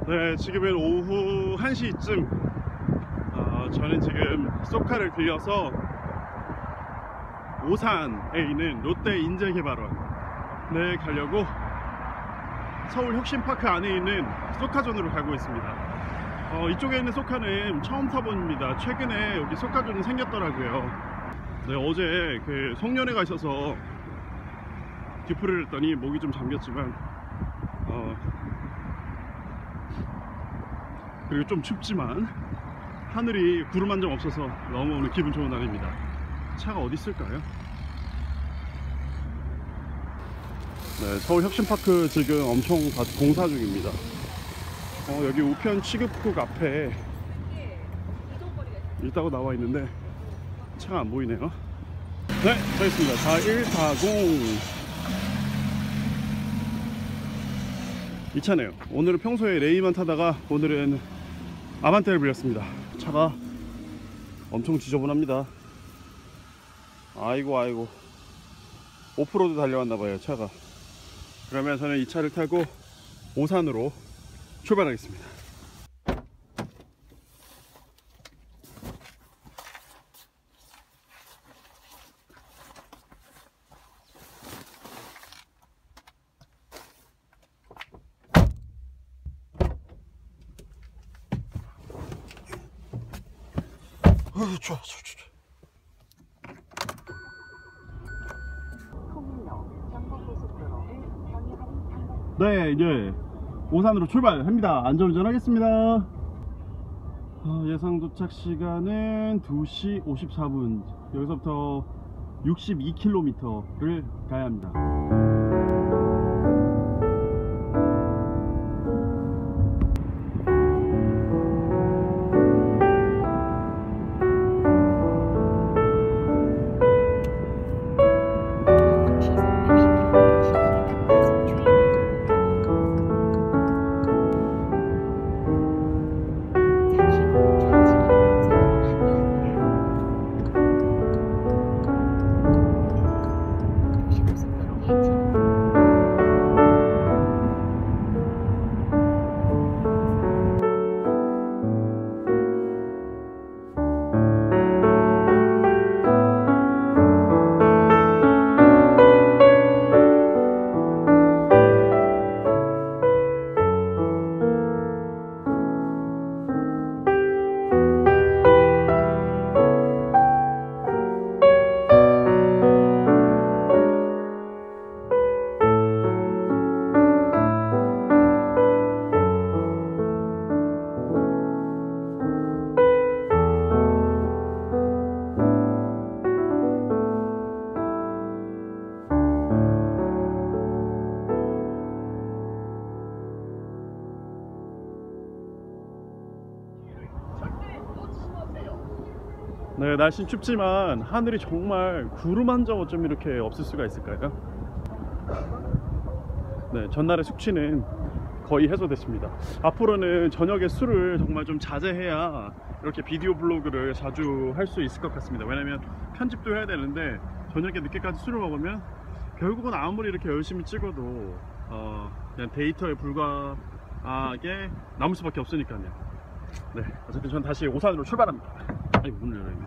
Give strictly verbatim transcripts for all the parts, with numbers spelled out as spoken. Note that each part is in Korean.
네, 지금은 오후 한 시쯤 어, 저는 지금 쏘카를 빌려서 오산에 있는 롯데 인재개발원에 가려고 서울 혁신파크 안에 있는 쏘카존으로 가고 있습니다. 어, 이쪽에 있는 쏘카는 처음 타봅니다. 최근에 여기 쏘카존이 생겼더라고요. 네, 어제 그 송년회가 있어서 뒤풀이를 했더니 목이 좀 잠겼지만 어, 그리고 좀 춥지만 하늘이 구름 한 점 없어서 너무 오늘 기분 좋은 날입니다. 차가 어디 있을까요? 네, 서울 혁신파크 지금 엄청 공사 중입니다. 어, 여기 우편 취급국 앞에 있다고 나와 있는데 차가 안 보이네요. 네, 저 있습니다. 사일사공 이 차네요. 오늘은 평소에 레이만 타다가 오늘은 아반떼를 빌렸습니다. 차가 엄청 지저분합니다. 아이고 아이고 오프로드 달려왔나봐요 차가. 그러면 저는 이 차를 타고 오산으로 출발하겠습니다. 어휴, 좋아, 좋아, 좋아. 네, 이제 오산으로 출발합니다. 안전운전 하겠습니다. 어, 예상 도착 시간은 두 시 오십사 분. 여기서부터 육십이 킬로미터를 가야 합니다. 네, 날씨는 춥지만 하늘이 정말 구름 한 점 어쩜 이렇게 없을 수가 있을까요? 네, 전날의 숙취는 거의 해소됐습니다. 앞으로는 저녁에 술을 정말 좀 자제해야 이렇게 비디오 블로그를 자주 할 수 있을 것 같습니다. 왜냐면 편집도 해야 되는데 저녁에 늦게까지 술을 먹으면 결국은 아무리 이렇게 열심히 찍어도 어, 그냥 데이터에 불과하게 남을 수밖에 없으니까요. 네, 어쨌든 전 다시 오산으로 출발합니다. 아니, 문을 열어야겠네.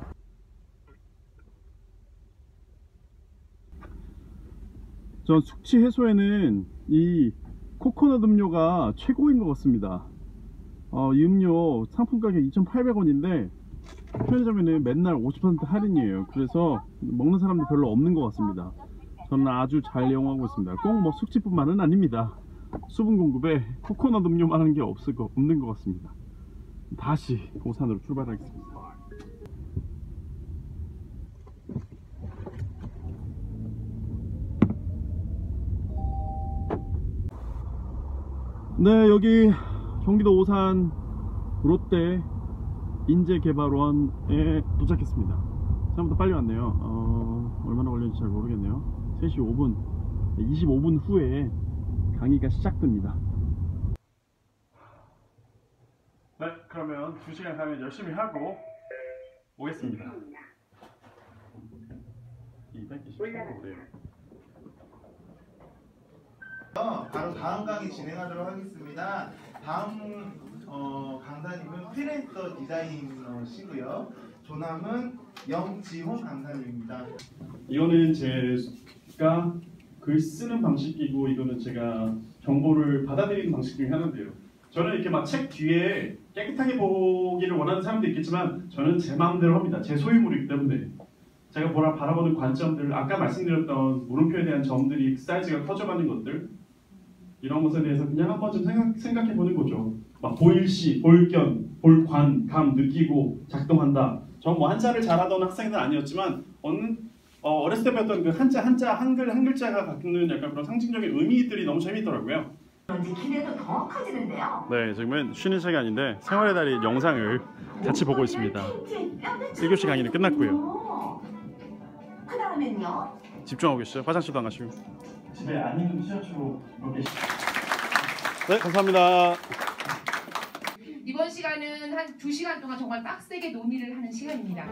전 숙취 해소에는 이 코코넛 음료가 최고인 것 같습니다. 어, 이 음료 상품 가격 이천팔백 원인데 편의점에는 맨날 오십 퍼센트 할인이에요. 그래서 먹는 사람도 별로 없는 것 같습니다. 저는 아주 잘 이용하고 있습니다. 꼭 뭐 숙취뿐만은 아닙니다. 수분 공급에 코코넛 음료만한 게 없을 거, 없는 것 같습니다. 다시 오산으로 출발하겠습니다. 네, 여기 경기도 오산 롯데 인재개발원에 도착했습니다. 생각보다 빨리 왔네요. 어, 얼마나 걸렸는지 잘 모르겠네요. 세 시 오 분, 이십오 분 후에 강의가 시작됩니다. 네, 그러면 두 시간 가면 열심히 하고 오겠습니다. 이백이십팔 호래요. 바로 다음 강의 진행하도록 하겠습니다. 다음 어, 강사님은 프리랜서 디자이너시고요. 조남은 영지홍 강사님입니다. 이거는 제가 글 쓰는 방식이고 이거는 제가 정보를 받아들이는 방식 중에 하나인데요. 저는 이렇게 막 책 뒤에 깨끗하게 보기를 원하는 사람도 있겠지만 저는 제 마음대로 합니다. 제 소유물이기 때문에 제가 보라 바라보는 관점들, 아까 말씀드렸던 물음표에 대한 점들이 사이즈가 커져가는 것들, 이런 것에 대해서 그냥 한 번쯤 생각, 생각해 보는 거죠. 막 볼시, 볼견, 볼관, 감 느끼고 작동한다. 전 뭐 한자를 잘하던 학생은 아니었지만 어느 어, 어렸을 때 배웠던 그 한자, 한자, 한글, 한 글자가 갖는 약간 그런 상징적인 의미들이 너무 재밌더라고요. 그런지 기대도 더 커지는데요. 네, 지금은 쉬는 시간인데 생활의 달인 영상을 같이 보고 있습니다. 일 교시 강의는 끝났고요. 그 다음엔요? 집중하고 계시죠? 화장실도 안 가시고. 집에 안 있는 티셔츠로 이렇게. 네, 감사합니다. 이번 시간은 한 두 시간 동안 정말 빡세게 논의를 하는 시간입니다.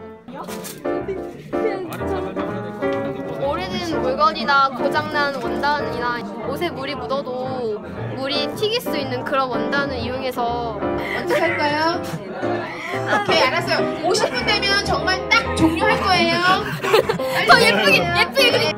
오래된 물건이나 고장난 원단이나 옷에 물이 묻어도 물이 튀길 수 있는 그런 원단을 이용해서 어떻게 할까요? 오케이, 알았어요. 오십 분 되면 정말 딱 종료할 거예요. 더 예쁘게 예쁘게 그리.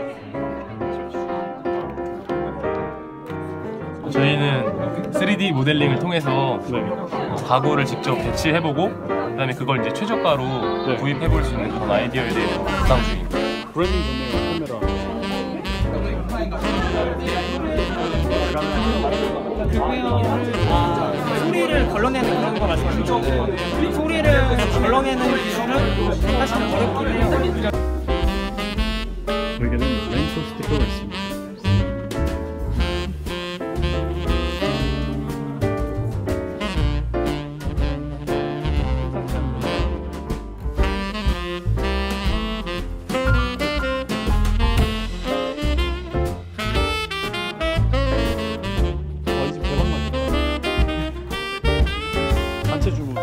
저희는 쓰리디 모델링을 통해서 네. 가구를 직접 배치해보고 그다음에 그걸 이제 최저가로 네. 구입해볼 수 있는 그런 아이디어에 대해서 구상 중입니다. 브랜딩 좋네요, 카메라. 소리를 걸러내는 그런 거 말씀하시죠? 소리를 걸러내는 기술은 사실 어렵긴 해요. 저에게는 레인소 스티커가 있습니다. 단체 주문.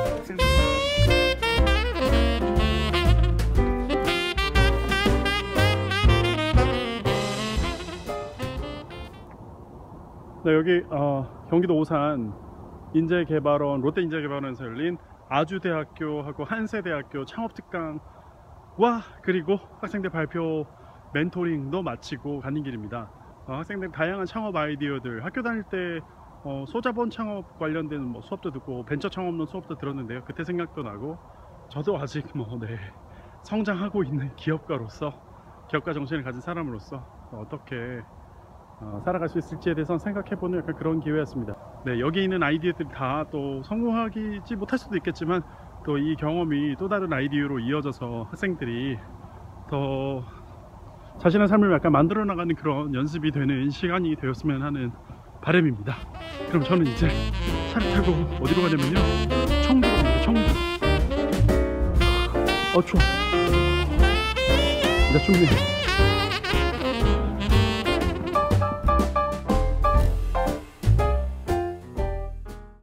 네, 여기 어, 경기도 오산 인재개발원, 롯데인재개발원에서 열린 아주대학교하고 한세대학교 창업특강과 그리고 학생들 발표 멘토링도 마치고 가는 길입니다. 어, 학생들 다양한 창업 아이디어들, 학교 다닐 때 어, 소자본 창업 관련된 뭐 수업도 듣고 벤처 창업론 수업도 들었는데요. 그때 생각도 나고 저도 아직 뭐 네, 성장하고 있는 기업가로서, 기업가 정신을 가진 사람으로서 어떻게 어, 살아갈 수 있을지에 대해서 생각해보는 약간 그런 기회였습니다. 네, 여기 있는 아이디어들이 다 또 성공하지 못할 수도 있겠지만 또 이 경험이 또 다른 아이디어로 이어져서 학생들이 더 자신의 삶을 약간 만들어 나가는 그런 연습이 되는 시간이 되었으면 하는 바람입니다. 그럼 저는 이제 차를 타고 어디로 가냐면요, 청주로 갑니다. 청주. 어 추워. 이제 춥네요.